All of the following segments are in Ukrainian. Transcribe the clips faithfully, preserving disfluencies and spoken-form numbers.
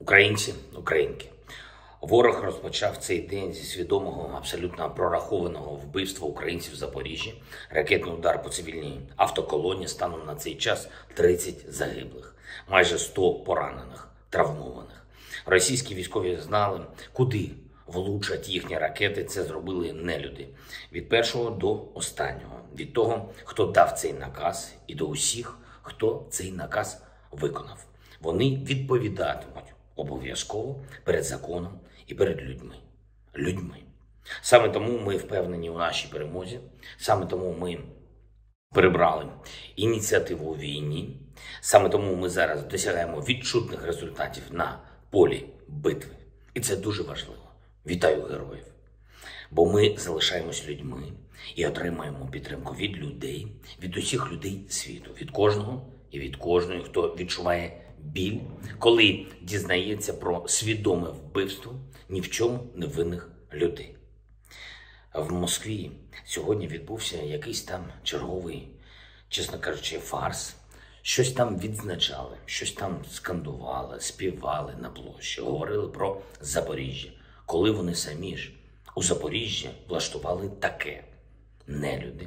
Українці, українки, ворог розпочав цей день зі свідомого, абсолютно прорахованого вбивства українців в Запоріжжі. Ракетний удар по цивільній автоколоні, станом на цей час тридцять загиблих, майже сто поранених, травмованих. Російські військові знали, куди влучать їхні ракети. Це зробили нелюди. Від першого до останнього. Від того, хто дав цей наказ, і до усіх, хто цей наказ виконав. Вони відповідатимуть обов'язково перед законом і перед людьми. Людьми. Саме тому ми впевнені у нашій перемозі. Саме тому ми перебрали ініціативу у війні. Саме тому ми зараз досягаємо відчутних результатів на полі битви. І це дуже важливо. Вітаю героїв. Бо ми залишаємось людьми і отримаємо підтримку від людей, від усіх людей світу, від кожного і від кожної, хто відчуває біль, коли дізнається про свідоме вбивство ні в чому невинних людей. В Москві сьогодні відбувся якийсь там черговий, чесно кажучи, фарс. Щось там відзначали, щось там скандували, співали на площі, говорили про Запоріжжя, коли вони самі ж у Запоріжжі влаштували таке. Нелюди.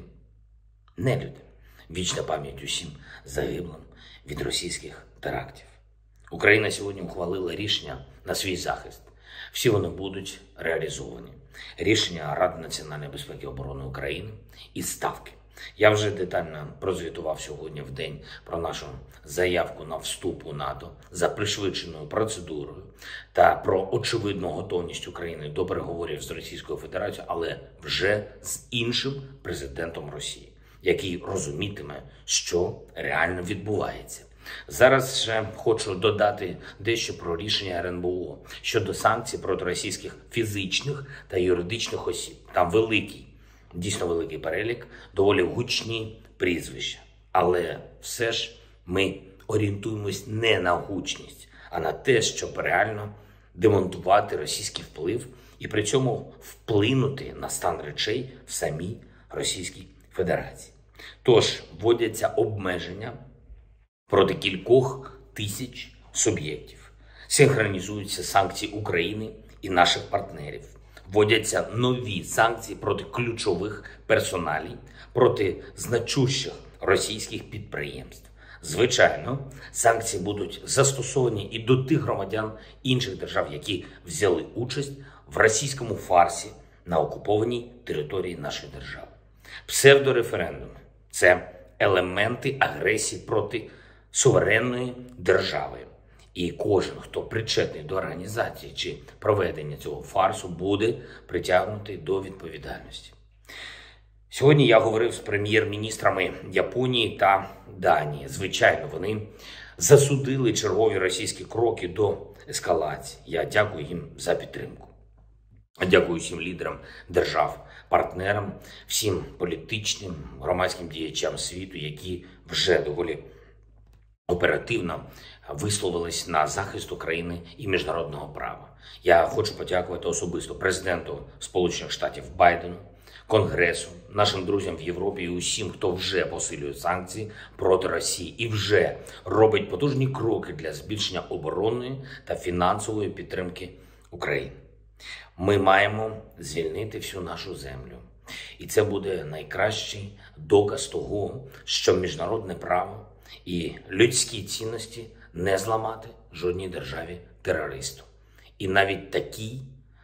Нелюди. Вічна пам'ять усім загиблим від російських терактів. Україна сьогодні ухвалила рішення на свій захист. Всі вони будуть реалізовані. Рішення Ради національної безпеки і оборони України і ставки. Я вже детально прозвітував сьогодні в день про нашу заявку на вступ у НАТО за пришвидшеною процедурою та про очевидну готовність України до переговорів з Російською Федерацією, але вже з іншим президентом Росії, який розумітиме, що реально відбувається. Зараз ще хочу додати дещо про рішення ер ен бе о щодо санкцій проти російських фізичних та юридичних осіб. Там великий, дійсно великий перелік, доволі гучні прізвища. Але все ж ми орієнтуємось не на гучність, а на те, щоб реально демонтувати російський вплив і при цьому вплинути на стан речей в самій Російській Федерації. Тож вводяться обмеження проти кількох тисяч суб'єктів. Синхронізуються санкції України і наших партнерів. Вводяться нові санкції проти ключових персоналій, проти значущих російських підприємств. Звичайно, санкції будуть застосовані і до тих громадян інших держав, які взяли участь в російському фарсі на окупованій території нашої держави. Псевдореферендуми – це елементи агресії проти суверенної держави. І кожен, хто причетний до організації чи проведення цього фарсу, буде притягнутий до відповідальності. Сьогодні я говорив з прем'єр-міністрами Японії та Данії. Звичайно, вони засудили чергові російські кроки до ескалації. Я дякую їм за підтримку. Дякую всім лідерам держав, партнерам, всім політичним, громадським діячам світу, які вже доволі оперативно висловились на захист України і міжнародного права. Я хочу подякувати особисто президенту Сполучених Штатів Байдену, Конгресу, нашим друзям в Європі і усім, хто вже посилює санкції проти Росії і вже робить потужні кроки для збільшення оборонної та фінансової підтримки України. Ми маємо звільнити всю нашу землю. І це буде найкращий доказ того, що міжнародне право і людські цінності не зламати жодній державі-терористу. І навіть такій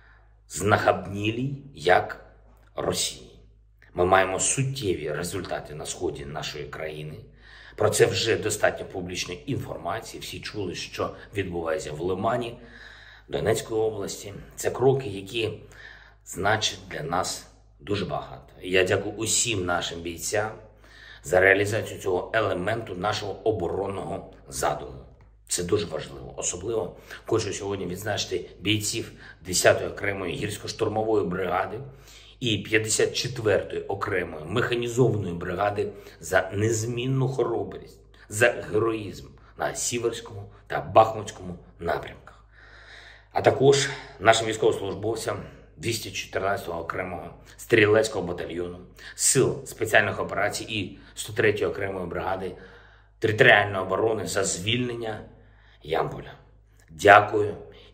знахабнілій, як Росії. Ми маємо суттєві результати на сході нашої країни. Про це вже достатньо публічної інформації. Всі чули, що відбувається в Лимані, Донецької області. Це кроки, які значать для нас дуже багато. І я дякую усім нашим бійцям за реалізацію цього елементу нашого оборонного задуму. Це дуже важливо. Особливо хочу сьогодні відзначити бійців десятої окремої гірсько-штурмової бригади і п'ятдесят четвертої окремої механізованої бригади за незмінну хоробрість, за героїзм на Сіверському та Бахмутському напрямках. А також нашим військовослужбовцям двісті чотирнадцятого окремого стрілецького батальйону, сил спеціальних операцій і сто третьої окремої бригади територіальної оборони за звільнення Ямполя. Дякую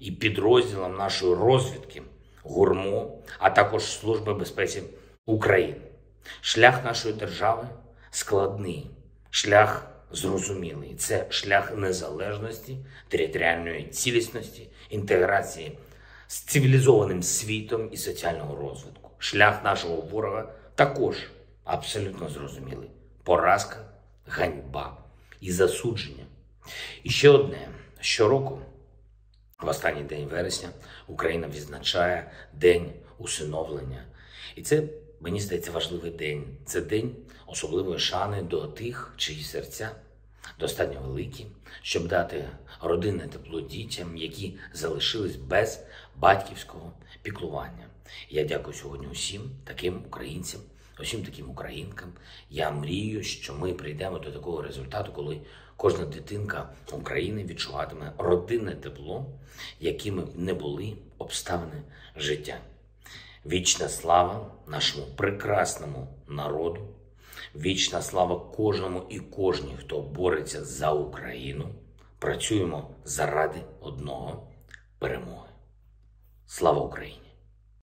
і підрозділам нашої розвідки ГУРМО, а також Служби безпеки України. Шлях нашої держави складний, шлях зрозумілий. Це шлях незалежності, територіальної цілісності, інтеграції з цивілізованим світом і соціального розвитку. Шлях нашого ворога також абсолютно зрозумілий. Поразка, ганьба і засудження. І ще одне. Щороку, в останній день вересня, Україна відзначає День усиновлення. І це, мені здається, важливий день. Це день особливої шани до тих, чиї серця достатньо великі, щоб дати родинне тепло дітям, які залишились без батьківського піклування. Я дякую сьогодні усім таким українцям, усім таким українкам. Я мрію, що ми прийдемо до такого результату, коли кожна дитинка України відчуватиме родинне тепло, якими б не були обставини життя. Вічна слава нашому прекрасному народу, вічна слава кожному і кожній, хто бореться за Україну. Працюємо заради одного – перемоги. Слава Україні!